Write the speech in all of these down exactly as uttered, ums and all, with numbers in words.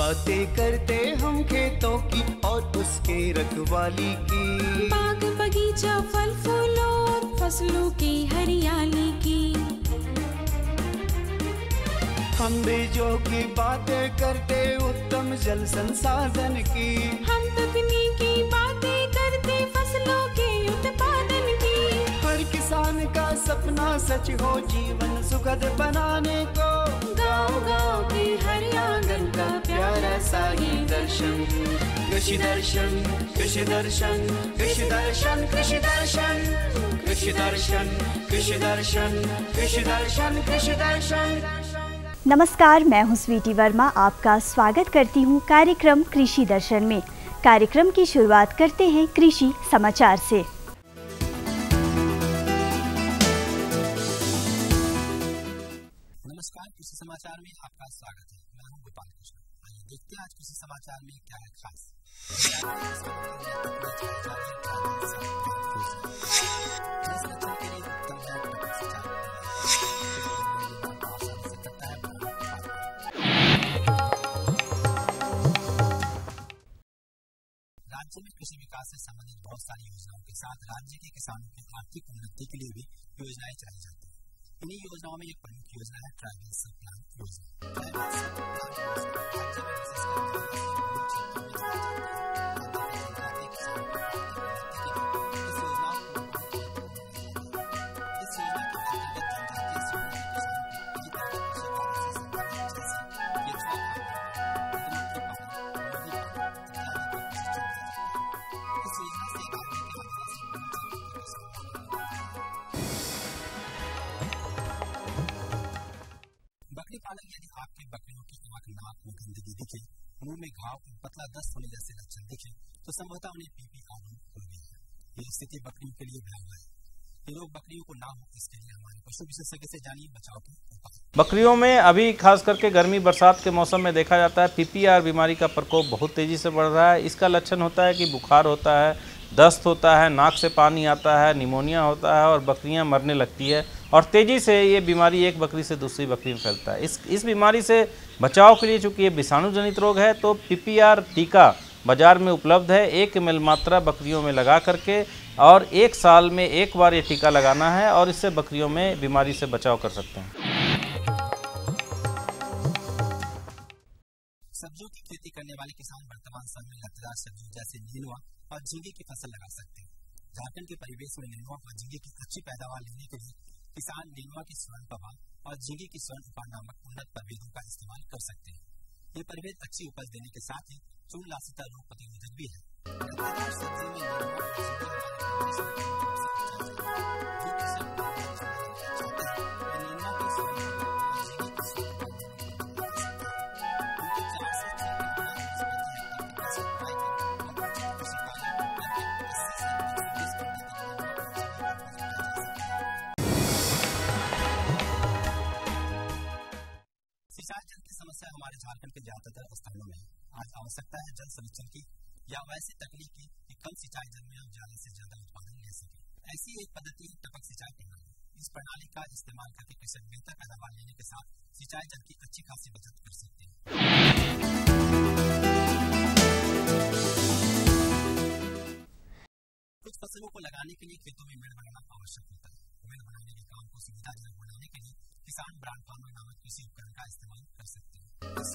बातें करते हम खेतों की और उसके रखवाली की, बाग बगीचा फल फूलों और फसलों की हरियाली की। हम बीजों की बातें करते उत्तम जल संसाधन की, हम तकनीकी बातें करते फसलों के उत्पादन की। हर किसान का सपना सच हो जीवन सुखद बनाने को, गाँव गाँव के हर आंगन का प्यारा सा ये दर्शन। कृषि दर्शन कृषि दर्शन कृषि दर्शन कृषि दर्शन कृषि दर्शन कृषि दर्शन कृषि दर्शन कृषि दर्शन। नमस्कार, मैं हूं स्वीटी वर्मा। आपका स्वागत करती हूं कार्यक्रम कृषि दर्शन में। कार्यक्रम की शुरुआत करते हैं कृषि समाचार से। नमस्कार, कृषि समाचार में आपका स्वागत है। मैं हूं गोपाल कृष्ण। आइए देखते हैं आज कृषि समाचार में क्या है खास। राज्य में कृषि विकास से संबंधित बहुत सारी योजनाओं के साथ राज्य के किसानों की आर्थिक उन्नति के लिए भी योजनाएं चलाई जाती हैं। इन्हीं योजनाओं में एक प्रमुख योजना है ट्राइबल सबप्लान बकरी पालन। यदि आपके बकरियों की आंख, नाक में गंदगी दिखे, मुंह में घाव और पतला दस्त होने जैसे लक्षण दिखे, तो संभवतः उन्हें पीपीआर रोग हो गया है। ये स्थिति बकरियों के लिए भयावह है। ये रोग बकरियों को ना हो, इसके लिए हमारे पशु विशेषज्ञ से जानिए बचाव के उपाय। बकरियों में अभी खास करके गर्मी बरसात के मौसम में देखा जाता है पीपीआर बीमारी का प्रकोप बहुत तेजी से बढ़ रहा है। इसका लक्षण होता है कि बुखार होता है, दस्त होता है, नाक से पानी आता है, निमोनिया होता है और बकरियां मरने लगती है और तेज़ी से ये बीमारी एक बकरी से दूसरी बकरी में फैलता है। इस इस बीमारी से बचाव के लिए चूँकि ये विषाणु जनित रोग है तो पीपीआर टीका बाज़ार में उपलब्ध है। एक एम एल मात्रा बकरियों में लगा करके और एक साल में एक बार ये टीका लगाना है और इससे बकरियों में बीमारी से बचाव कर सकते हैं। सब्जियों की खेती करने वाले किसान वर्तमान समय में लतेदार सब्जियों जैसे नेनुआ और झींगे की फसल लगा सकते हैं। झारखंड के परिवेश में नेनुआ और झींगे की अच्छी पैदावार लेने के लिए किसान नेनुआ की स्वर्ण प्रभा और झींगे की स्वर्ण उपा नामक उन्नत प्रभेदों का इस्तेमाल कर सकते हैं। ये प्रभेद अच्छी उपज देने के साथ ही चूलनाशिता रोग प्रतिरोधक भी है। सिंचाई जल की समस्या हमारे झारखंड के ज्यादातर स्थानों में है। आज आवश्यकता है जल संरक्षण की या वैसी तकनीक की कि कम सिंचाई जल में हम ज्यादा से ज्यादा उत्पादन ले सकें। ऐसी एक पद्धति है टपक सिंचाई प्रणाली। इस प्रणाली का इस्तेमाल करके कृषक बेहतर पैदावार लेने के साथ सिंचाई जल की अच्छी खासी बचत कर सकते हैं। कुछ फसलों को लगाने के लिए खेतों में मेड़ बनाना आवश्यक होता है। मेड़ बनाने के काम को सुविधाजनक बनाने के लिए किसान ब्रांड फार्मर नामक कृषि उपकरण का इस्तेमाल कर सकते हैं।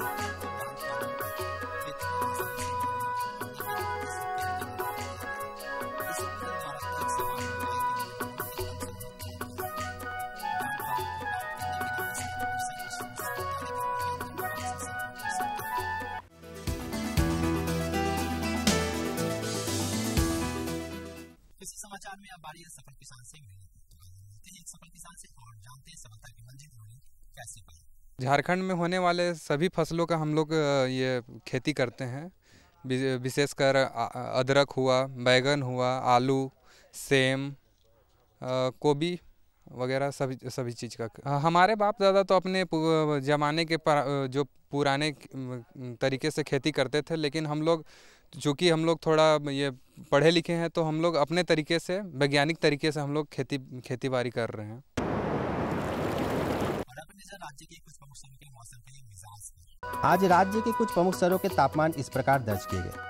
कृषि समाचार में अब बारी है सफल किसान से मिलने की। एक सफल किसान से और जानते हैं सफलता की मंजिल उन्होंने कैसे पाई। झारखंड में होने वाले सभी फसलों का हम लोग ये खेती करते हैं। विशेषकर अदरक हुआ, बैगन हुआ, आलू, सेम, गोभी वगैरह सभी सभी चीज़ का। हमारे बाप दादा तो अपने ज़माने के पर, जो पुराने तरीके से खेती करते थे, लेकिन हम लोग चूँकि हम लोग थोड़ा ये पढ़े लिखे हैं तो हम लोग अपने तरीके से वैज्ञानिक तरीके से हम लोग खेती खेती बाड़ी कर रहे हैं। राज्य के कुछ प्रमुख के मौसम के मिजाज आज राज्य के कुछ प्रमुख शहरों के तापमान इस प्रकार दर्ज किए गए।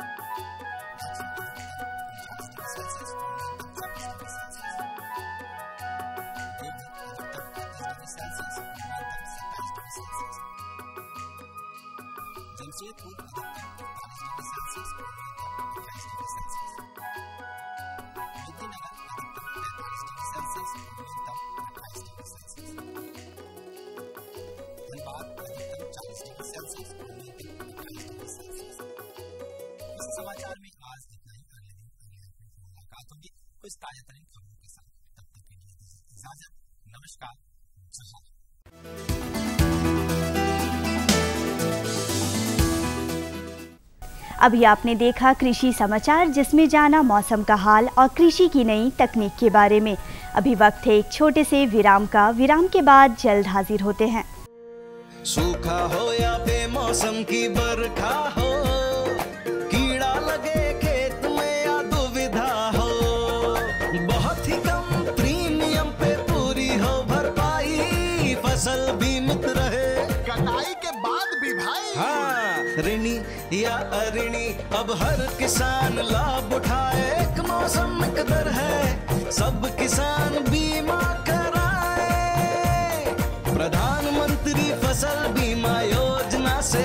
समाचार में आज इतना ही। अगले दिन अगले अपडेट में मुलाकात होगी कुछ ताजा तरीन खबरों के साथ। तब तक के लिए दीजिए इजाजत। नमस्कार। जोहार। अभी आपने देखा कृषि समाचार, जिसमें जाना मौसम का हाल और कृषि की नई तकनीक के बारे में। अभी वक्त है एक छोटे से विराम का। विराम के बाद जल्द हाजिर होते हैं। सूखा हो या बेमौसम की बरखा हो, कीड़ा लगे खेत में या दुविधा हो, बहुत ही कम प्रीमियम पे पूरी हो भरपाई, फसल बीमित रहे कटाई के बाद भी भाई। हाँ, ऋणी या अऋणी अब हर किसान लाभ उठाए। एक मौसम एक दर है, सब किसान बीमा कराए। प्रधानमंत्री फसल बीमा योजना से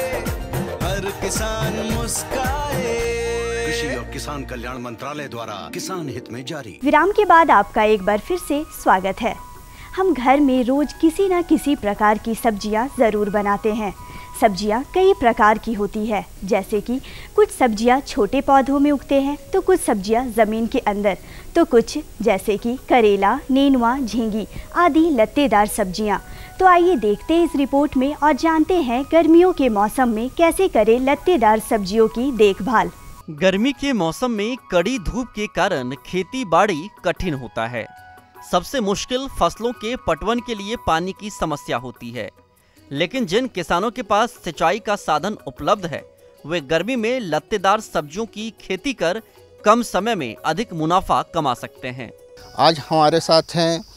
हर किसान मुस्काए। कृषि और किसान कल्याण मंत्रालय द्वारा किसान हित में जारी। विराम के बाद आपका एक बार फिर से स्वागत है। हम घर में रोज किसी न किसी प्रकार की सब्जियां जरूर बनाते हैं। सब्जियां कई प्रकार की होती है, जैसे कि कुछ सब्जियां छोटे पौधों में उगते हैं, तो कुछ सब्जियां ज़मीन के अंदर, तो कुछ जैसे कि करेला, नेनुआ, झींगी आदि लत्तेदार सब्जियां। तो आइए देखते हैं इस रिपोर्ट में और जानते हैं गर्मियों के मौसम में कैसे करें लत्तेदार सब्जियों की देखभाल। गर्मी के मौसम में कड़ी धूप के कारण खेती बाड़ी कठिन होता है। सबसे मुश्किल फसलों के पटवन के लिए पानी की समस्या होती है, लेकिन जिन किसानों के पास सिंचाई का साधन उपलब्ध है, वे गर्मी में लत्तेदार सब्जियों की खेती कर कम समय में अधिक मुनाफा कमा सकते हैं। आज हमारे साथ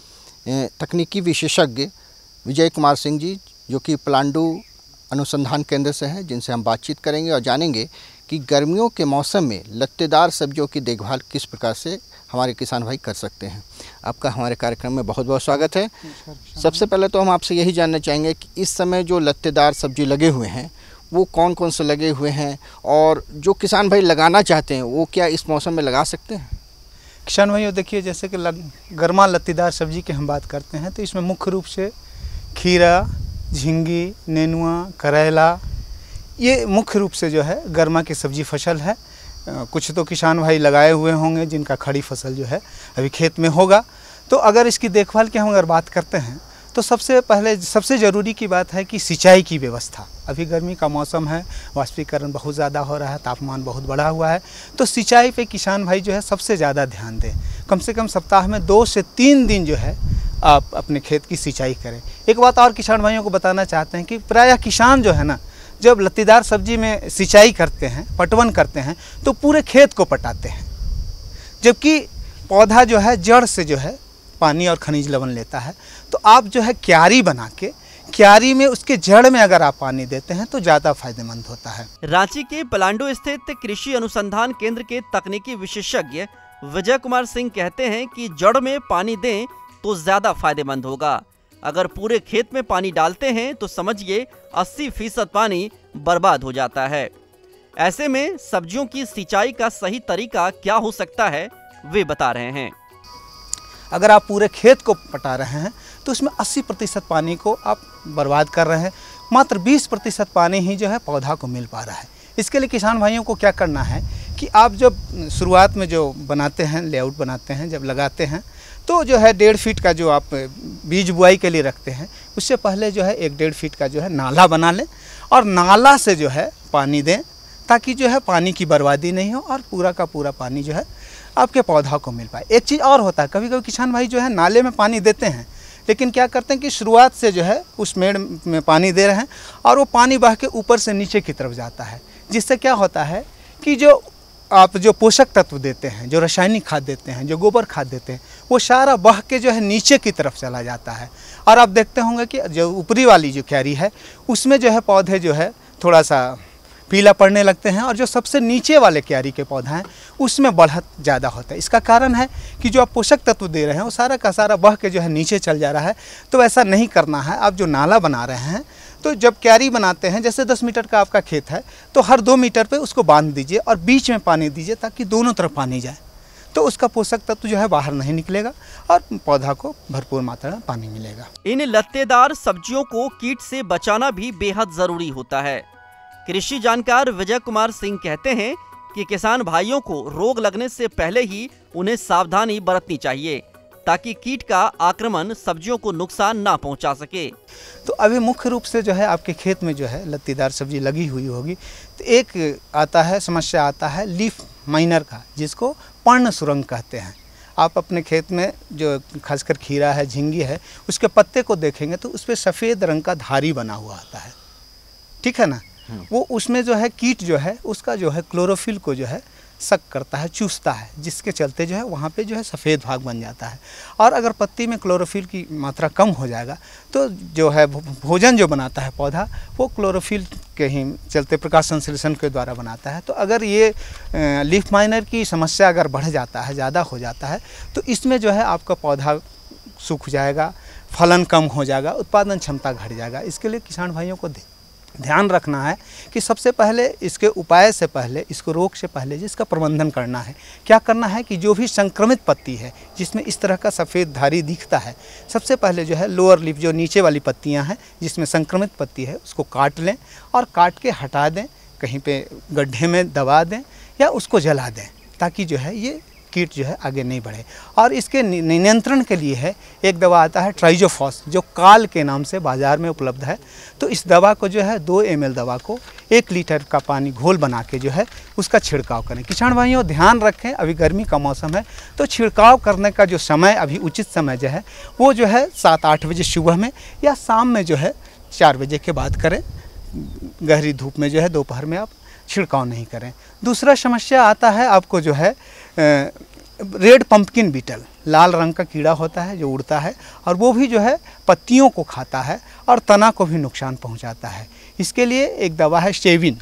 हैं तकनीकी विशेषज्ञ विजय कुमार सिंह जी, जो कि पलांडू अनुसंधान केंद्र से हैं, जिनसे हम बातचीत करेंगे और जानेंगे कि गर्मियों के मौसम में लत्तेदार सब्जियों की देखभाल किस प्रकार से हमारे किसान भाई कर सकते हैं। आपका हमारे कार्यक्रम में बहुत बहुत स्वागत है। सबसे पहले तो हम आपसे यही जानना चाहेंगे कि इस समय जो लत्तेदार सब्जी लगे हुए हैं वो कौन कौन से लगे हुए हैं, और जो किसान भाई लगाना चाहते हैं वो क्या इस मौसम में लगा सकते हैं? किसान भाइयों, देखिए, जैसे कि गर्मा लत्तेदार सब्जी की हम बात करते हैं तो इसमें मुख्य रूप से खीरा, झींगी, नेनुआ, करेला, ये मुख्य रूप से जो है गर्मा की सब्जी फसल है। कुछ तो किसान भाई लगाए हुए होंगे जिनका खड़ी फसल जो है अभी खेत में होगा। तो अगर इसकी देखभाल की हम अगर बात करते हैं तो सबसे पहले सबसे ज़रूरी की बात है कि सिंचाई की व्यवस्था। अभी गर्मी का मौसम है, वाष्पीकरण बहुत ज़्यादा हो रहा है, तापमान बहुत बढ़ा हुआ है, तो सिंचाई पे किसान भाई जो है सबसे ज़्यादा ध्यान दें। कम से कम सप्ताह में दो से तीन दिन जो है आप अपने खेत की सिंचाई करें। एक बात और किसान भाइयों को बताना चाहते हैं कि प्रायः किसान जो है ना, जब लत्तेदार सब्जी में सिंचाई करते हैं, पटवन करते हैं, तो पूरे खेत को पटाते हैं, जबकि पौधा जो है जड़ से जो है पानी और खनिज लवण लेता है। तो आप जो है क्यारी बना के, क्यारी में उसके जड़ में अगर आप पानी देते हैं तो ज़्यादा फायदेमंद होता है। रांची के पलांडू स्थित कृषि अनुसंधान केंद्र के तकनीकी विशेषज्ञ विजय कुमार सिंह कहते हैं कि जड़ में पानी दें तो ज़्यादा फायदेमंद होगा। अगर पूरे खेत में पानी डालते हैं तो समझिए अस्सी फीसद पानी बर्बाद हो जाता है। ऐसे में सब्जियों की सिंचाई का सही तरीका क्या हो सकता है, वे बता रहे हैं। अगर आप पूरे खेत को पटा रहे हैं तो उसमें अस्सी प्रतिशत पानी को आप बर्बाद कर रहे हैं, मात्र बीस प्रतिशत पानी ही जो है पौधा को मिल पा रहा है। इसके लिए किसान भाइयों को क्या करना है कि आप जब शुरुआत में जो बनाते हैं, लेआउट बनाते हैं, जब लगाते हैं तो जो है डेढ़ फीट का जो आप बीज बुआई के लिए रखते हैं, उससे पहले जो है एक डेढ़ फीट का जो है नाला बना लें और नाला से जो है पानी दें, ताकि जो है पानी की बर्बादी नहीं हो और पूरा का पूरा पानी जो है आपके पौधा को मिल पाए। एक चीज़ और होता है, कभी कभी किसान भाई जो है नाले में पानी देते हैं, लेकिन क्या करते हैं कि शुरुआत से जो है उस मेड़ में पानी दे रहे हैं और वो पानी बह के ऊपर से नीचे की तरफ जाता है, जिससे क्या होता है कि जो आप जो पोषक तत्व देते हैं, जो रासायनिक खाद देते हैं, जो गोबर खाद देते हैं, वो सारा बह के जो है नीचे की तरफ चला जाता है। और आप देखते होंगे कि जो ऊपरी वाली जो क्यारी है उसमें जो है पौधे जो है थोड़ा सा पीला पड़ने लगते हैं, और जो सबसे नीचे वाले क्यारी के पौधा हैं उसमें बढ़त ज़्यादा होता है। इसका कारण है कि जो आप पोषक तत्व दे रहे हैं वो सारा का सारा बह के जो है नीचे चल जा रहा है। तो ऐसा नहीं करना है। आप जो नाला बना रहे हैं, तो जब क्यारी बनाते हैं, जैसे दस मीटर का आपका खेत है, तो हर दो मीटर पे उसको बांध दीजिए और बीच में पानी दीजिए ताकि दोनों तरफ पानी जाए। तो उसका पोषक तत्व जो है बाहर नहीं निकलेगा और पौधा को भरपूर मात्रा में पानी मिलेगा। इन लत्तेदार सब्जियों को कीट से बचाना भी बेहद जरूरी होता है। कृषि जानकार विजय कुमार सिंह कहते हैं कि किसान भाइयों को रोग लगने से पहले ही उन्हें सावधानी बरतनी चाहिए ताकि कीट का आक्रमण सब्जियों को नुकसान ना पहुंचा सके। तो अभी मुख्य रूप से जो है आपके खेत में जो है लत्तीदार सब्जी लगी हुई होगी, तो एक आता है समस्या आता है लीफ माइनर का, जिसको पर्ण सुरंग कहते हैं। आप अपने खेत में जो खासकर खीरा है, झींगी है, उसके पत्ते को देखेंगे तो उस पर सफ़ेद रंग का धारी बना हुआ आता है, ठीक है ना। वो उसमें जो है कीट जो है उसका जो है क्लोरोफिल को जो है सक करता है, चूसता है, जिसके चलते जो है वहाँ पे जो है सफ़ेद भाग बन जाता है। और अगर पत्ती में क्लोरोफिल की मात्रा कम हो जाएगा तो जो है भोजन जो बनाता है पौधा, वो क्लोरोफिल के ही चलते प्रकाश संश्लेषण के द्वारा बनाता है। तो अगर ये लीफ माइनर की समस्या अगर बढ़ जाता है, ज़्यादा हो जाता है, तो इसमें जो है आपका पौधा सूख जाएगा, फलन कम हो जाएगा, उत्पादन क्षमता घट जाएगा। इसके लिए किसान भाइयों को ध्यान रखना है कि सबसे पहले इसके उपाय से पहले, इसको रोग से पहले जिसका प्रबंधन करना है, क्या करना है कि जो भी संक्रमित पत्ती है जिसमें इस तरह का सफ़ेद धारी दिखता है, सबसे पहले जो है लोअर लीफ, जो नीचे वाली पत्तियां हैं जिसमें संक्रमित पत्ती है, उसको काट लें और काट के हटा दें, कहीं पे गड्ढे में दबा दें या उसको जला दें, ताकि जो है ये कीट जो है आगे नहीं बढ़े। और इसके नियंत्रण के लिए है एक दवा आता है ट्राइजोफॉस, जो काल के नाम से बाज़ार में उपलब्ध है। तो इस दवा को जो है दो एम एल दवा को एक लीटर का पानी घोल बना के जो है उसका छिड़काव करें। किसान भाइयों ध्यान रखें, अभी गर्मी का मौसम है तो छिड़काव करने का जो समय, अभी उचित समय जो है वो जो है सात आठ बजे सुबह में या शाम में जो है चार बजे के बाद करें। गहरी धूप में जो है दोपहर में आप छिड़काव नहीं करें। दूसरा समस्या आता है आपको जो है रेड पंपकिन बीटल, लाल रंग का कीड़ा होता है जो उड़ता है और वो भी जो है पत्तियों को खाता है और तना को भी नुकसान पहुंचाता है। इसके लिए एक दवा है शेविन,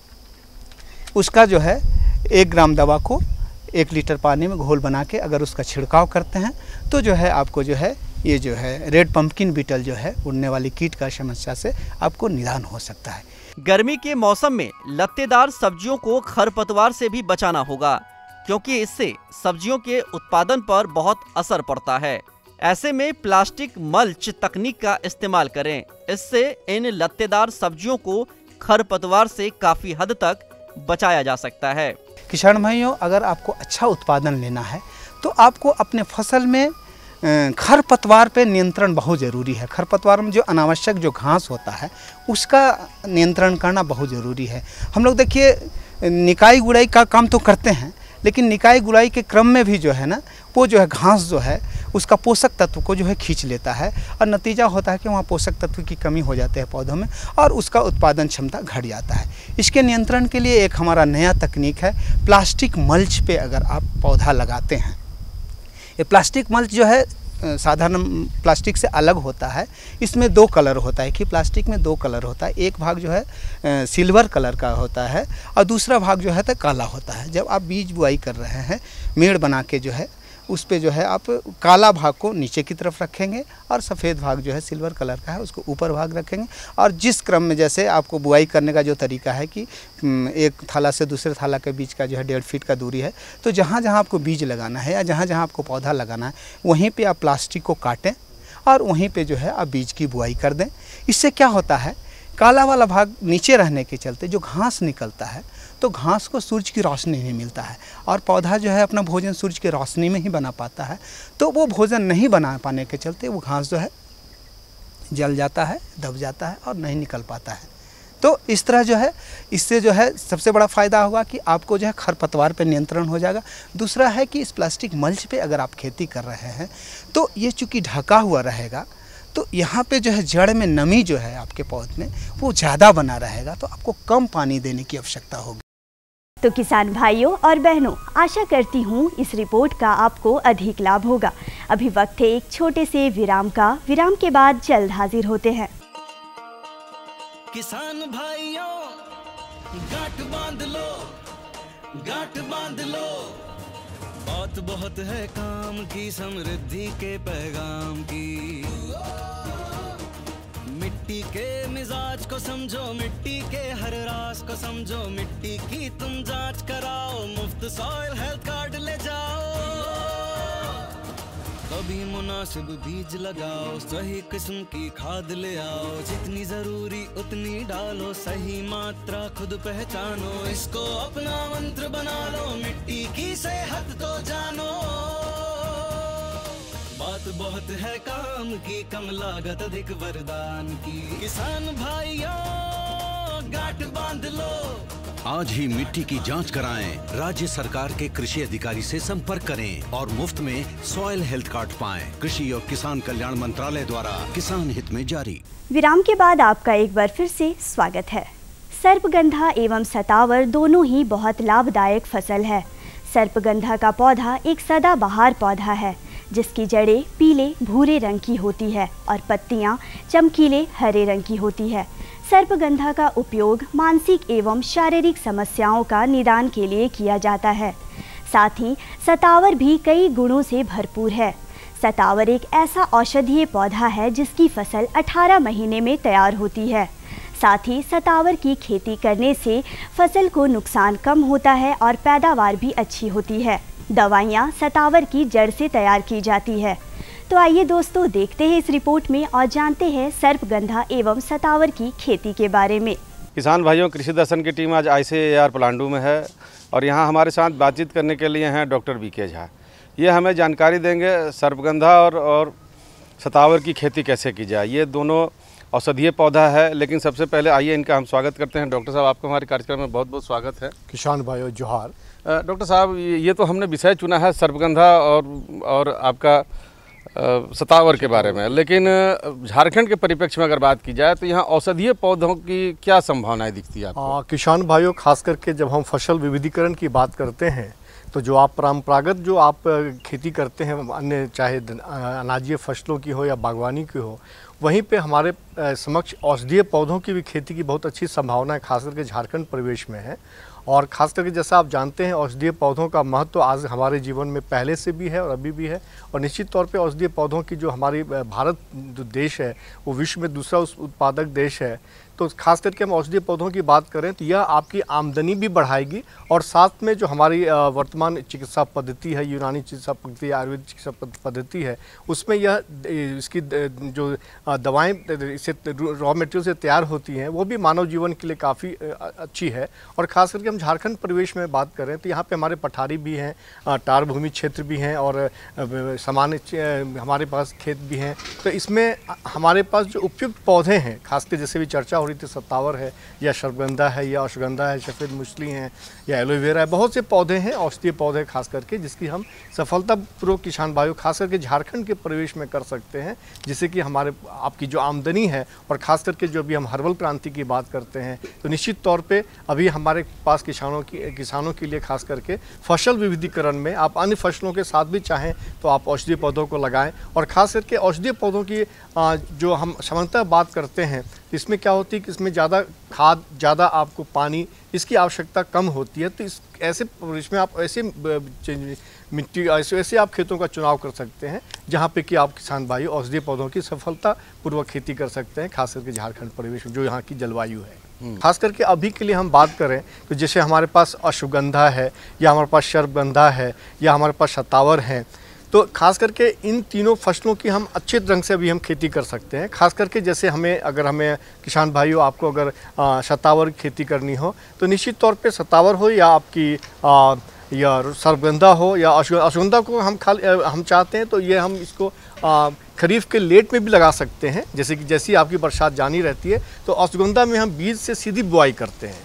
उसका जो है एक ग्राम दवा को एक लीटर पानी में घोल बना के अगर उसका छिड़काव करते हैं तो जो है आपको जो है ये जो है रेड पंपकिन बीटल जो है उड़ने वाली कीट का समस्या से आपको निदान हो सकता है। गर्मी के मौसम में लत्तेदार सब्जियों को खरपतवार से भी बचाना होगा, क्योंकि इससे सब्जियों के उत्पादन पर बहुत असर पड़ता है। ऐसे में प्लास्टिक मल्च तकनीक का इस्तेमाल करें, इससे इन लत्तेदार सब्जियों को खरपतवार से काफी हद तक बचाया जा सकता है। किसान भाइयों, अगर आपको अच्छा उत्पादन लेना है तो आपको अपने फसल में खरपतवार पे नियंत्रण बहुत ज़रूरी है। खरपतवार में जो अनावश्यक जो घास होता है उसका नियंत्रण करना बहुत ज़रूरी है। हम लोग देखिए निकाई गुड़ाई का काम तो करते हैं, लेकिन निकाई गुड़ाई के क्रम में भी जो है ना वो जो है घास जो है उसका पोषक तत्व को जो है खींच लेता है और नतीजा होता है कि वहाँ पोषक तत्व की कमी हो जाती है पौधों में और उसका उत्पादन क्षमता घट जाता है। इसके नियंत्रण के लिए एक हमारा नया तकनीक है, प्लास्टिक मल्च पे अगर आप पौधा लगाते हैं। ये प्लास्टिक मल्च जो है साधारण प्लास्टिक से अलग होता है। इसमें दो कलर होता है कि प्लास्टिक में दो कलर होता है, एक भाग जो है सिल्वर कलर का होता है और दूसरा भाग जो है तो काला होता है। जब आप बीज बुआई कर रहे हैं, मेड़ बना के जो है उस पे जो है आप काला भाग को नीचे की तरफ रखेंगे और सफ़ेद भाग जो है सिल्वर कलर का है उसको ऊपर भाग रखेंगे। और जिस क्रम में जैसे आपको बुआई करने का जो तरीका है कि एक थाला से दूसरे थाला के बीच का जो है डेढ़ फीट का दूरी है, तो जहाँ जहाँ आपको बीज लगाना है या जहाँ जहाँ आपको पौधा लगाना है वहीं पर आप प्लास्टिक को काटें और वहीं पर जो है आप बीज की बुआई कर दें। इससे क्या होता है, काला वाला भाग नीचे रहने के चलते जो घास निकलता है तो घास को सूरज की रोशनी नहीं मिलता है और पौधा जो है अपना भोजन सूरज की रोशनी में ही बना पाता है। तो वो भोजन नहीं बना पाने के चलते वो घास जो है जल जाता है, दब जाता है और नहीं निकल पाता है। तो इस तरह जो है इससे जो है सबसे बड़ा फ़ायदा होगा कि आपको जो है खरपतवार पे नियंत्रण हो जाएगा। दूसरा है कि इस प्लास्टिक मल्च पे अगर आप खेती कर रहे हैं तो ये चूँकि ढका हुआ रहेगा तो यहाँ पे जो है जड़ में नमी जो है आपके पौधे में वो ज़्यादा बना रहेगा, तो आपको कम पानी देने की आवश्यकता होगी। तो किसान भाइयों और बहनों, आशा करती हूँ इस रिपोर्ट का आपको अधिक लाभ होगा। अभी वक्त है एक छोटे से विराम का। विराम के बाद जल्द हाजिर होते हैं। किसान भाइयों गांठ बांध लो, गांठ बांध लो, बात बहुत है काम की, समृद्धि के पैगाम की। मिट्टी के मिजाज को समझो, मिट्टी के हर राज को समझो, मिट्टी की तुम जांच कराओ, मुफ्त सॉइल हेल्थ कार्ड ले जाओ। कभी मुनासिब बीज लगाओ, सही किस्म की खाद ले आओ, जितनी जरूरी उतनी डालो, सही मात्रा खुद पहचानो, इसको अपना मंत्र बना लो, मिट्टी की सेहत को जानो। बात बहुत है काम की, कम लागत अधिक वरदान की। किसान भाइयों गांठ बांध लो, आज ही मिट्टी की जांच कराएं, राज्य सरकार के कृषि अधिकारी से संपर्क करें और मुफ्त में सॉइल हेल्थ कार्ड पाएं। कृषि और किसान कल्याण मंत्रालय द्वारा किसान हित में जारी। विराम के बाद आपका एक बार फिर से स्वागत है। सर्पगंधा एवं सतावर दोनों ही बहुत लाभदायक फसल है। सर्पगंधा का पौधा एक सदाबहार पौधा है जिसकी जड़ें पीले भूरे रंग की होती है और पत्तियां चमकीले हरे रंग की होती है। सर्पगंधा का उपयोग मानसिक एवं शारीरिक समस्याओं का निदान के लिए किया जाता है। साथ ही सतावर भी कई गुणों से भरपूर है। सतावर एक ऐसा औषधीय पौधा है जिसकी फसल अठारह महीने में तैयार होती है। साथ ही सतावर की खेती करने से फसल को नुकसान कम होता है और पैदावार भी अच्छी होती है। दवाइयाँ सतावर की जड़ से तैयार की जाती है। तो आइए दोस्तों, देखते हैं इस रिपोर्ट में और जानते हैं सर्पगंधा एवं सतावर की खेती के बारे में। किसान भाइयों, कृषि दर्शन की टीम आज आई सी ए आर पलांडू में है और यहाँ हमारे साथ बातचीत करने के लिए हैं डॉक्टर बी के झा। ये हमें जानकारी देंगे सर्पगंधा और, और सतावर की खेती कैसे की जाए। ये दोनों औषधीय पौधा है, लेकिन सबसे पहले आइए इनका हम स्वागत करते हैं। डॉक्टर साहब, आपका हमारे कार्यक्रम में बहुत बहुत स्वागत है। किसान भाइयों जोहार। डॉक्टर साहब, ये तो हमने विषय चुना है सर्पगंधा और और आपका सतावर के बारे में, लेकिन झारखंड के परिप्रेक्ष्य में अगर बात की जाए तो यहाँ औषधीय पौधों की क्या संभावनाएं दिखती है आपको? किसान भाइयों, खास करके जब हम फसल विविधीकरण की बात करते हैं तो जो आप परंपरागत जो आप खेती करते हैं, अन्य चाहे अनाजीय फसलों की हो या बागवानी की हो, वहीं पे हमारे समक्ष औषधीय पौधों की भी खेती की बहुत अच्छी संभावना है, खास करके झारखंड परिवेश में है। और ख़ास करके जैसा आप जानते हैं, औषधीय पौधों का महत्व आज हमारे जीवन में पहले से भी है और अभी भी है। और निश्चित तौर पे औषधीय पौधों की जो हमारी भारत जो देश है वो विश्व में दूसरा उत्पादक देश है। तो खास करके हम औषधीय पौधों की बात करें तो यह आपकी आमदनी भी बढ़ाएगी और साथ में जो हमारी वर्तमान चिकित्सा पद्धति है, यूनानी चिकित्सा पद्धति, आयुर्वेदिक चिकित्सा पद्धति है, उसमें यह इसकी जो दवाएं इसे रॉ मटेरियल से तैयार होती हैं वो भी मानव जीवन के लिए काफ़ी अच्छी है। और ख़ास करके हम झारखंड परिवेश में बात करें तो यहाँ पे हमारे पठारी भी हैं, टार भूमि क्षेत्र भी हैं और सामान्य हमारे पास खेत भी हैं। तो इसमें हमारे पास जो उपयुक्त पौधे हैं, खासकर जैसे भी चर्चा हो रही थी, सतावर है या सर्पगंधा है या अश्वगंधा है, सफ़ेद मूसली हैं या एलोवेरा है, बहुत से पौधे हैं औषधीय पौधे खास करके, जिसकी हम सफलतापूर्वक किसान भाइयों खास करके झारखंड के परिवेश में कर सकते हैं, जिससे कि हमारे आपकी जो आमदनी है और ख़ास करके जो भी हम हर्बल क्रांति की बात करते हैं तो निश्चित तौर पे अभी हमारे पास किसानों की किसानों के लिए खास करके फसल विविधीकरण में आप अन्य फसलों के साथ भी चाहें तो आप औषधीय पौधों को लगाएं। और ख़ास करके औषधीय पौधों की जो हम सामान्यतः बात करते हैं इसमें क्या होती है कि इसमें ज़्यादा खाद, ज़्यादा आपको पानी, इसकी आवश्यकता कम होती है। तो इस ऐसे इसमें आप ऐसे मिट्टी ऐसे ऐसे आप खेतों का चुनाव कर सकते हैं जहाँ पे कि आप किसान भाई औषधीय पौधों की सफलतापूर्वक खेती कर सकते हैं, खास करके झारखंड परिवेश में जो यहाँ की जलवायु है। खास करके अभी के लिए हम बात करें तो जैसे हमारे पास अश्वगंधा है या हमारे पास सर्पगंधा है या हमारे पास सतावर है, तो खास करके इन तीनों फसलों की हम अच्छे ढंग से अभी हम खेती कर सकते हैं। खास करके जैसे हमें अगर हमें किसान भाइयों आपको अगर आ, सतावर खेती करनी हो तो निश्चित तौर पे सतावर हो या आपकी आ, या सर्पगंधा हो या अश्वगंधा को हम खाली हम चाहते हैं तो ये हम इसको आ, खरीफ के लेट में भी लगा सकते हैं। जैसे कि जैसी आपकी बरसात जानी रहती है तो अश्वगंधा में हम बीज से सीधी बुआई करते हैं।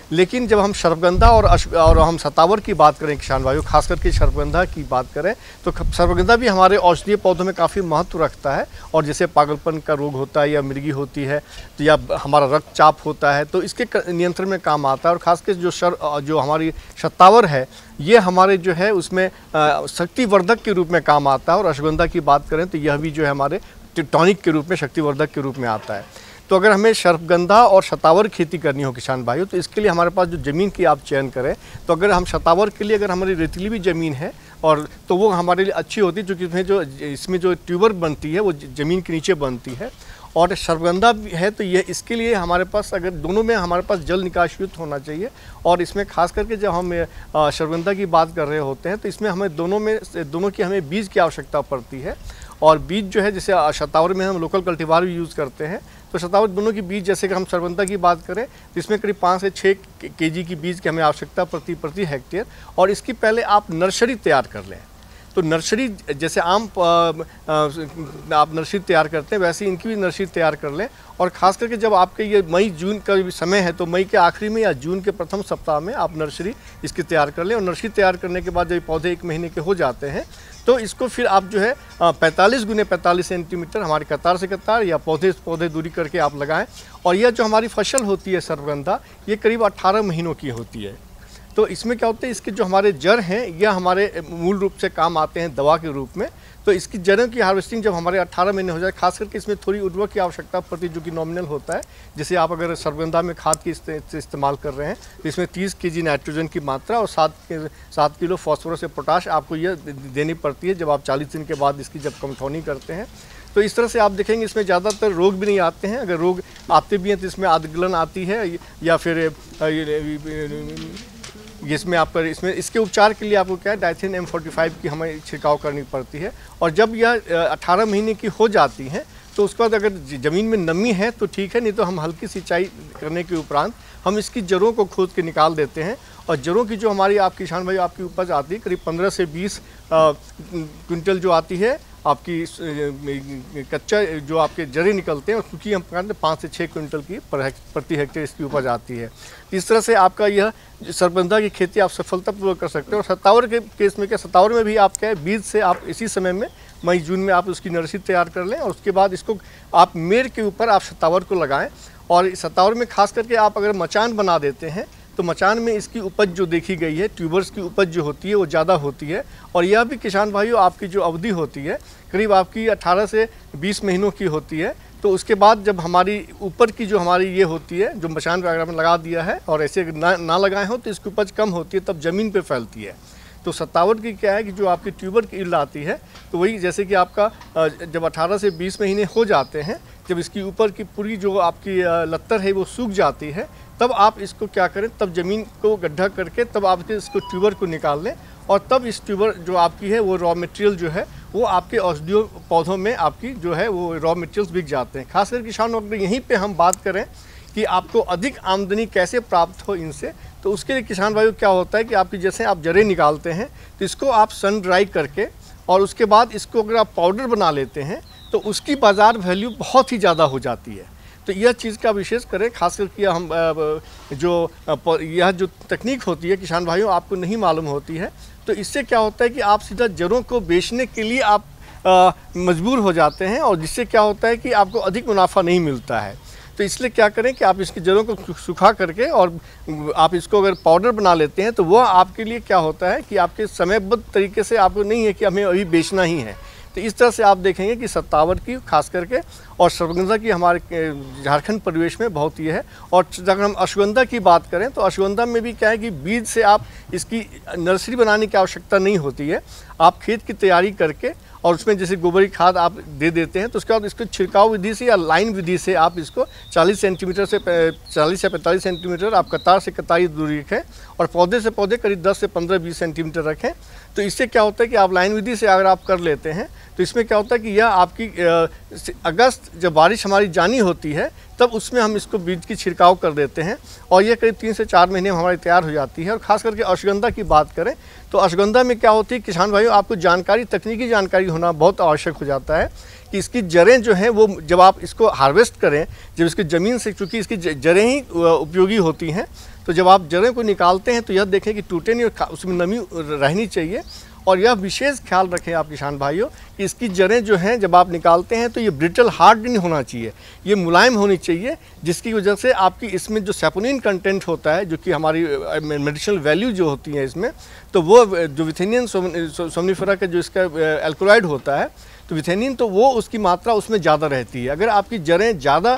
लेकिन जब हम सर्पगंधा और और हम शतावर की बात करें किसान भाइयों, खास करके सर्पगंधा की बात करें तो सर्पगंधा भी हमारे औषधीय पौधों में काफ़ी महत्व रखता है। और जैसे पागलपन का रोग होता है या मिर्गी होती है तो या हमारा रक्तचाप होता है तो इसके नियंत्रण में काम आता है। और खासकर जो सर जो हमारी शतावर है ये हमारे जो है उसमें शक्तिवर्धक के रूप में काम आता है। और अश्वगंधा की बात करें तो यह भी जो है हमारे टॉनिक के रूप में, शक्तिवर्धक के रूप में आता है। तो अगर हमें सर्पगंधा और शतावर खेती करनी हो किसान भाइयों तो इसके लिए हमारे पास जो ज़मीन की आप चयन करें तो अगर हम शतावर के लिए अगर हमारी रेतीली भी ज़मीन है और तो वो हमारे लिए अच्छी होती है, क्योंकि इसमें जो इसमें जो ट्यूबर बनती है वो ज़मीन के नीचे बनती है। और सर्पगंधा है तो ये इसके लिए हमारे पास अगर दोनों में हमारे पास जल निकास युक्त होना चाहिए। और इसमें खास करके जब हम सर्पगंधा की बात कर रहे होते हैं तो इसमें हमें दोनों में दोनों की हमें बीज की आवश्यकता पड़ती है। और बीज जो है जैसे शतावर में हम लोकल कल्टीवार भी यूज़ करते हैं तो शतावर दोनों की बीज, जैसे कि हम सर्पगंधा की बात करें तो इसमें करीब पाँच से छः केजी की बीज की हमें आवश्यकता प्रति प्रति हेक्टेयर। और इसकी पहले आप नर्सरी तैयार कर लें। तो नर्सरी जैसे आम आप नर्सरी तैयार करते हैं वैसे इनकी भी नर्सरी तैयार कर लें। और ख़ास करके जब आपके ये मई जून का भी समय है तो मई के आखिरी में या जून के प्रथम सप्ताह में आप नर्सरी इसकी तैयार कर लें। और नर्सरी तैयार करने के बाद जब पौधे एक महीने के हो जाते हैं तो इसको फिर आप जो है पैंतालीस गुने पैंतालीस सेंटीमीटर हमारी कतार से कतार या पौधे से पौधे दूरी करके आप लगाएं। और यह जो हमारी फसल होती है सर्पगंधा ये करीब अट्ठारह महीनों की होती है। तो इसमें क्या होता है, इसके जो हमारे जड़ हैं यह हमारे मूल रूप से काम आते हैं दवा के रूप में। तो इसकी जड़ों की हार्वेस्टिंग जब हमारे अट्ठारह महीने हो जाए, खास करके इसमें थोड़ी उर्वरक की आवश्यकता पड़ती है जो कि नॉमिनल होता है। जैसे आप अगर सर्पगंधा में खाद की इस्तेमाल कर रहे हैं तो इसमें तीस केजी नाइट्रोजन की मात्रा और सात सात किलो फॉस्फोरस या पोटाश आपको यह देनी पड़ती है जब आप चालीस दिन के बाद इसकी जब कमठौनी करते हैं। तो इस तरह से आप देखेंगे इसमें ज़्यादातर रोग भी नहीं आते हैं। अगर रोग आते भी हैं तो इसमें आद्गलन आती है या फिर जिसमें आप पर इसमें इसके उपचार के लिए आपको क्या है डाइथेन एम फोर्टी फाइव की हमें छिड़काव करनी पड़ती है। और जब यह अठारह महीने की हो जाती हैं तो उसके बाद अगर ज़मीन में नमी है तो ठीक है, नहीं तो हम हल्की सिंचाई करने के उपरांत हम इसकी जड़ों को खोद के निकाल देते हैं। और जड़ों की जो हमारी आप किसान भाई आपकी उपज आती है करीब पंद्रह से बीस क्विंटल जो आती है आपकी कच्चा जो आपके जड़ें निकलते हैं और क्योंकि हम कहते हैं पाँच से छः क्विंटल की प्रति हेक्टेयर इसकी उपज आती है। इस तरह से आपका यह सर्पगंधा की खेती आप सफलतापूर्वक कर सकते हैं। और शतावर के केस में क्या, शतावर में भी आप क्या है बीज से आप इसी समय में मई जून में आप उसकी नर्सरी तैयार कर लें और उसके बाद इसको आप मेड़ के ऊपर आप शतावर को लगाएं। और शतावर में खास करके आप अगर मचान बना देते हैं तो मचान में इसकी उपज जो देखी गई है, ट्यूबर्स की उपज जो होती है वो ज़्यादा होती है। और यह भी किसान भाइयों आपकी जो अवधि होती है करीब आपकी अठारह से बीस महीनों की होती है। तो उसके बाद जब हमारी ऊपर की जो हमारी ये होती है जो मचान वगैरह में लगा दिया है और ऐसे ना ना लगाए हो तो इसकी उपज कम होती है, तब ज़मीन पे फैलती है। तो शतावर की क्या है कि जो आपकी ट्यूबर की इल्ड आती है तो वही जैसे कि आपका जब अठारह से बीस महीने हो जाते हैं, जब इसकी ऊपर की पूरी जो आपकी लत्तर है वो सूख जाती है, तब आप इसको क्या करें, तब ज़मीन को गड्ढा करके तब आप इसको ट्यूबर को निकाल लें। और तब इस ट्यूबर जो आपकी है वो रॉ मटेरियल जो है वो आपके औषधीय पौधों में आपकी जो है वो रॉ मटेरियल्स बिक जाते हैं। खासकर किसानों अगर यहीं पे हम बात करें कि आपको अधिक आमदनी कैसे प्राप्त हो इनसे, तो उसके लिए किसान भाइयों क्या होता है कि आपकी जैसे आप जड़ें निकालते हैं तो इसको आप सन ड्राई करके और उसके बाद इसको अगर आप पाउडर बना लेते हैं तो उसकी बाज़ार वैल्यू बहुत ही ज़्यादा हो जाती है। तो यह चीज़ का विशेष करें, खास करके हम जो यह जो तकनीक होती है किसान भाइयों आपको नहीं मालूम होती है। तो इससे क्या होता है कि आप सीधा जड़ों को बेचने के लिए आप आ, मजबूर हो जाते हैं और जिससे क्या होता है कि आपको अधिक मुनाफा नहीं मिलता है। तो इसलिए क्या करें कि आप इसकी जड़ों को सुखा करके और आप इसको अगर पाउडर बना लेते हैं तो वह आपके लिए क्या होता है कि आपके समयबद्ध तरीके से आपको नहीं है कि हमें अभी बेचना ही है। तो इस तरह से आप देखेंगे कि शतावर की खास करके और सर्पगंधा की हमारे झारखंड परिवेश में बहुत ही है। और अगर हम अश्वगंधा की बात करें तो अश्वगंधा में भी क्या है कि बीज से आप इसकी नर्सरी बनाने की आवश्यकता नहीं होती है। आप खेत की तैयारी करके और उसमें जैसे गोबर की खाद आप दे देते हैं तो उसके बाद इसको छिड़काव विधि से या लाइन विधि से आप इसको चालीस सेंटीमीटर से चालीस या पैंतालीस सेंटीमीटर आप कतार से कताई दूरी रखें और पौधे से पौधे करीब दस से पंद्रह बीस सेंटीमीटर रखें। तो इससे क्या होता है कि आप लाइन विधि से अगर आप कर लेते हैं तो इसमें क्या होता है कि यह आपकी अगस्त जब बारिश हमारी जानी होती है तब उसमें हम इसको बीज की छिड़काव कर देते हैं और यह करीब तीन से चार महीने में हमारी तैयार हो जाती है। और ख़ास करके अश्वगंधा की बात करें तो अश्वगंधा में क्या होती है किसान भाइयों, आपको जानकारी, तकनीकी जानकारी होना बहुत आवश्यक हो जाता है कि इसकी जड़ें जो हैं वो जब आप इसको हार्वेस्ट करें, जब इसकी ज़मीन से, चूँकि इसकी जड़ें ही उपयोगी होती हैं, तो जब आप जड़ें को निकालते हैं तो यह देखें कि टूटे नहीं और उसमें नमी रहनी चाहिए। और यह विशेष ख्याल रखें आप किसान भाइयों कि इसकी जड़ें जो हैं जब आप निकालते हैं तो ये ब्रिटल हार्ड नहीं होना चाहिए, ये मुलायम होनी चाहिए, जिसकी वजह से आपकी इसमें जो सैपोनिन कंटेंट होता है, जो कि हमारी मेडिसिनल वैल्यू जो होती है इसमें, तो वो जो विथेनियन सोमनिफेरा का जो इसका एल्कोलाइड होता है, तो विथेनिन तो वो उसकी मात्रा उसमें ज़्यादा रहती है। अगर आपकी जड़ें ज़्यादा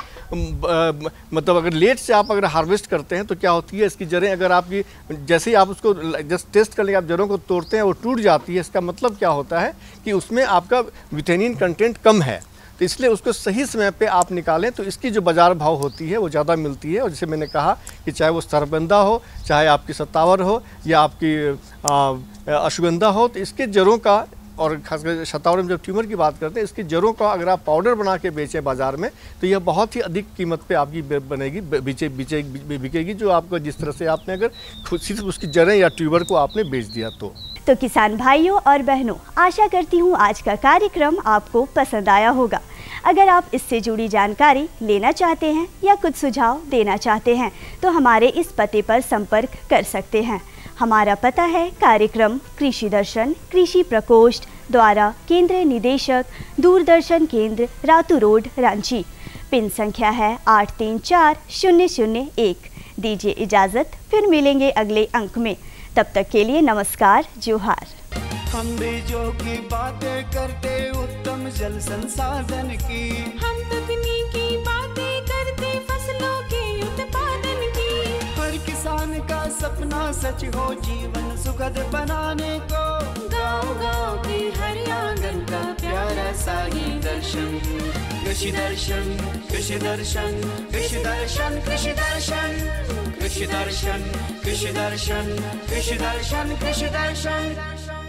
मतलब अगर लेट से आप अगर हार्वेस्ट करते हैं तो क्या होती है, इसकी जड़ें अगर आपकी जैसे ही आप उसको जस्ट टेस्ट कर लेंगे, आप जड़ों को तोड़ते हैं वो टूट जाती है, इसका मतलब क्या होता है कि उसमें आपका विथेनिन कंटेंट कम है। तो इसलिए उसको सही समय पे आप निकालें तो इसकी जो बाज़ार भाव होती है वो ज़्यादा मिलती है। और जैसे मैंने कहा कि चाहे वो स्तरबंदा हो, चाहे आपकी सत्तावर हो या आपकी अश्वगंधा हो, तो इसके जड़ों का, और खासकर शतावर में जब ट्यूमर की बात करते हैं, इसकी जड़ों का अगर आप पाउडर बना के बेचें बाज़ार में तो यह बहुत ही अधिक कीमत पे आपकी बनेगी, बेचे बिचे बिकेगी, जो आपको जिस तरह से आपने अगर खुद सिर्फ उसकी जड़ें या ट्यूबर को आपने बेच दिया तो। तो किसान भाइयों और बहनों, आशा करती हूँ आज का कार्यक्रम आपको पसंद आया होगा। अगर आप इससे जुड़ी जानकारी लेना चाहते हैं या कुछ सुझाव देना चाहते हैं तो हमारे इस पते पर संपर्क कर सकते हैं। हमारा पता है कार्यक्रम कृषि दर्शन, कृषि प्रकोष्ठ द्वारा केंद्रीय निदेशक, दूरदर्शन केंद्र, रातू रोड, रांची। पिन संख्या है आठ तीन चार शून्य शून्य एक। दीजिए इजाज़त, फिर मिलेंगे अगले अंक में। तब तक के लिए नमस्कार, जोहार। हम बीजों की बातें करते उत्तम जल संसाधन की, हम तकनीकी बातें करते फसलों के उत्पादन की। हर किसान का सपना सच हो जीवन सुखद बनाने को, गाँव-गाँव के हर आंगन का प्यारा सा ही दर्शन। कृषि दर्शन, कृषि दर्शन, कृषि दर्शन, कृषि दर्शन, कृषि दर्शन, कृषि दर्शन, कृषि दर्शन, कृषि दर्शन।